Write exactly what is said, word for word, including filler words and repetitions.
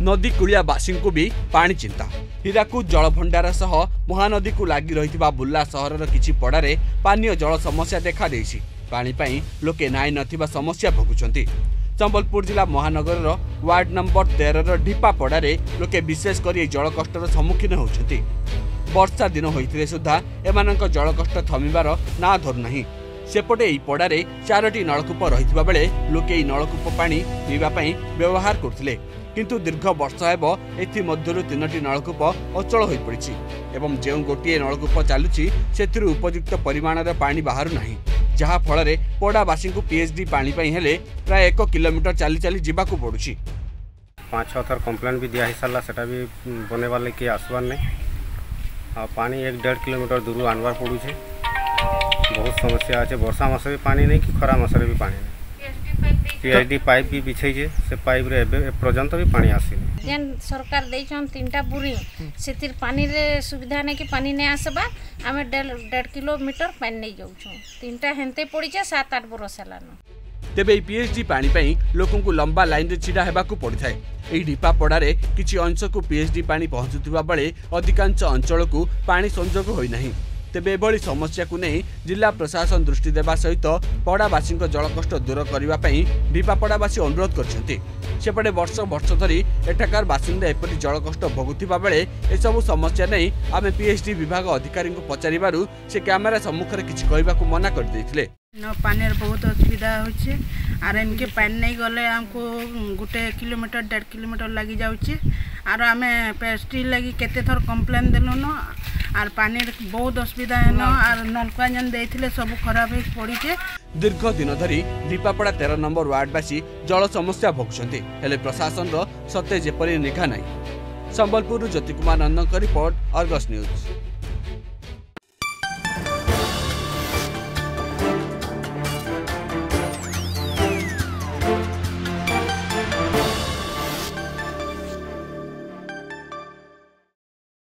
नदी कूलियावासी को भी पानी चिंता। हीराकूद जलभंडार सह महानदी को लगी रही बुर्ला सहरर किछि पड़ारे पानीय जल समस्या देखा देइछि। पानी पई लोके नाई नथिबा समस्या भोगुछंती। संबलपुर जिला महानगर वार्ड नंबर तेरह ढिपा पड़ारे लोके विशेष कर जल कष्टर सम्मुखीन होउछंती। वर्षा दिन होइथिले सुद्धा एमानक जल कष्ट थमिबार ना धरु नाही। सेपटे एई पड़ारे चारोटी नलकूप रहितबा बेले लोके एई नलकूप पानी पीवा पई व्यवहार करथिले, किंतु दीर्घ वर्ष हेब एथि मध्यरु तीनोटी नलकूप अचल होई पड़िछि एवं जेउ गोटिए नलकूप चालुछि सेथिरु उपयुक्त परिमाणर पानी बाहरु नाही, जहा फଳରେ पड़ावासी को पीएचडी पानी पई हेले प्राय एक किलोमीटर चाली चाली जिबाकू पड़ुछि। पाँच छः थर कंप्लेन भी दिया सारा सेटा भी बनेबार लगे किए आसबार नहीं। आ पानी एक डेढ़ किलोमीटर दूर आनबार पड़ुछे। बहुत समस्या अच्छे। वर्षा मास भी पानी नहीं कि खरा मास भी पानी नहीं। पीएचडी पाइप भी बिछे से पाइप रे पर्यंत भी पानी आसीनी। जेन सरकार देछन तीनटा बुरी सेतिर पानी रे सुविधा नहीं कि पानी नहीं आसबा। आमे डेढ़ किलोमीटर पानी नहीं जाऊ तीनटा हेंते पड़ीचे सात आठ बरस हेलानो। तेबे पीएचडी पानी पई लोकन को लंबा लाइन रे छिड़ा हेबाकू पड़िथाय। एही ढिपा पड़ारे किछि अंश को पीएचडी पानी पहुंचुथिबा बेले अधिकांश अंचल को पानी संजोग होई नाही। तेबे एभली समस्या को नहीं जिला प्रशासन दृष्टि देवा सहित पड़ावासी जल कष्ट दूर करने ढिपा पड़ावासी अनुरोध करछंती। सेपटे वर्ष वर्ष धरी एठाकार बासिंदा एपरि जल कष्ट भोगुथिबा बेले एसबु समस्या नहीं आमे पीएचडी विभाग अधिकारी को पचारिबारु से कैमेरा सम्मुख रे किछि कहबाकू मना कर दैथिले। न पानी बहुत असुविधा होचे आर इनके पानी नहीं गले हमको गोटे किलोमीटर डेढ़ किलोमीटर लगी जाउचे आर आमे पीएचडी लगी केते थर कंप्लेन देलो न आर पानी बहुत असुविधा है न आर नलका जन देथिले सब खराब हो पड़ीचे। दीर्घ दिन धरी ढिपापड़ा तेरह नंबर वार्डवासी जल समस्या भोगुछंती, हेले प्रशासन रो सते जेपरि निघा नाही। Sambalpur Jyoti Kumar Nandan report, Argus news.